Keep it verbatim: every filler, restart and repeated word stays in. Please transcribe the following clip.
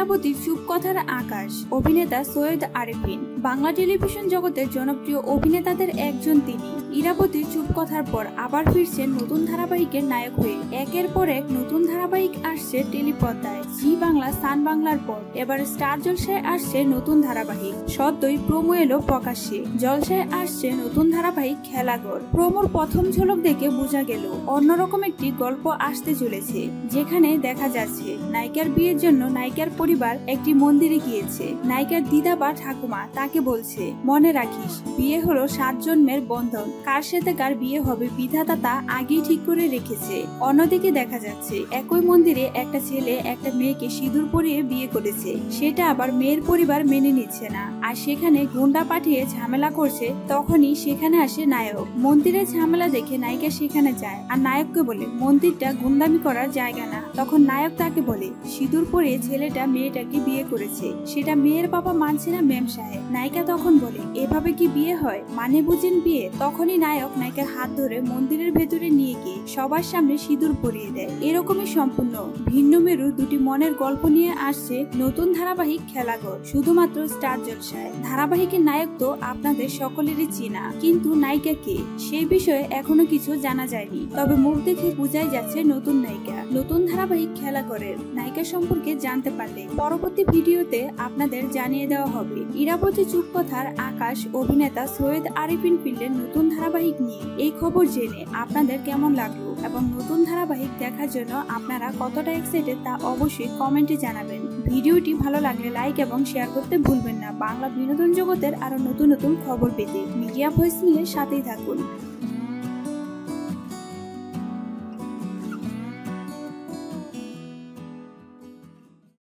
ইরাবতীর চুপকথার আকাশ। অভিনেতা সৈয়দ আরেফিন বাংলা টেলিভিশন জগতের জনপ্রিয় অভিনেতাদের একজন তিনি। ইরাবতীর চুপকথার পর আবার ফিরছেন নতুন ধারাবাহিকের নায়ক হয়ে। একের পর এক নতুন ধারাবাহিক আসছে টেলিপর্দায়। জি বাংলা, সান বাংলার পর এবার স্টার জলসায় আসছে নতুন ধারাবাহিক। সদ্যই প্রোমো এলো প্রকাশ্যে। জলসায় আসছে নতুন ধারাবাহিক খেলাঘর। প্রোমোর প্রথম ঝলক দেখে বোঝা গেল অন্যরকম একটি গল্প আসতে চলেছে, যেখানে দেখা যাচ্ছে নায়িকার বিয়ের জন্য নায়িকার পরিবার একটি মন্দিরে গিয়েছে। নায়িকার দিদা বা ঠাকুমা তাকে বলছে, মনে রাখিস বিয়ে হলো সাত জন্মের বন্ধন, কার সাথে কার বিয়ে হবে বিধাতা তা আগেই ঠিক করে রেখেছে। অন্যদিকে দেখা যাচ্ছে একই মন্দিরে একটা ছেলে একটা মেয়েকে সিঁদুর পরিয়ে বিয়ে করেছে, সেটা আবার মেয়ের পরিবার মেনে নিচ্ছে না, আর সেখানে গুন্ডা পাঠিয়ে ঝামেলা করছে। তখনই সেখানে আসে নায়ক। মন্দিরের ঝামেলা দেখে নায়িকা সেখানে যায় আর নায়ককে বলে মন্দিরটা গুন্ডামি করার জায়গা না। তখন নায়ক তাকে বলে সিঁদুর পরিয়ে ছেলেটা মেয়েটাকে বিয়ে করেছে, সেটা মেয়ের বাবা মানছে না মেম সাহেব। নায়িকা তখন বলে এভাবে কি বিয়ে হয়, মানে বুঝেন বিয়ে? তখনই নায়ক নায়িকার হাত ধরে মন্দিরের ভেতরে নিয়ে গিয়ে সবার সামনে সিঁদুর পরিয়ে দেয়। এরকমই সম্পূর্ণ ভিন্ন মেরু দুটি মনের গল্প নিয়ে আসছে নতুন ধারাবাহিক খেলাঘর, শুধুমাত্র স্টার জলসায়। ধারাবাহিকের নায়ক তো আপনাদের সকলেরই চেনা, কিন্তু নায়িকা কে সেই বিষয়ে এখনো কিছু জানা যায়নি। তবে মুখ দেখে বোঝাই যাচ্ছে নতুন নায়িকা। নতুন ধারাবাহিক খেলাঘরের নায়িকা সম্পর্কে জানতে পারলে পরবর্তী ভিডিওতে আপনাদের জানিয়ে দেওয়া হবে। ইরাবতী চুপকথার আকাশ অভিনেতা সৈয়দ আরেফিন ফিরলেন নতুন ধারাবাহিক নিয়ে। এই খবর জেনে আপনাদের কেমন লাগলো এবং নতুন ধারাবাহিক দেখার জন্য আপনারা কতটা এক্সাইটেড তা অবশ্যই কমেন্টে জানাবেন। ভিডিওটি ভালো লাগলে লাইক এবং শেয়ার করতে ভুলবেন না। বাংলা বিনোদন জগতের আরো নতুন নতুন খবর পেতে মিডিয়া ভয়েস মিলের সাথেই থাকুন।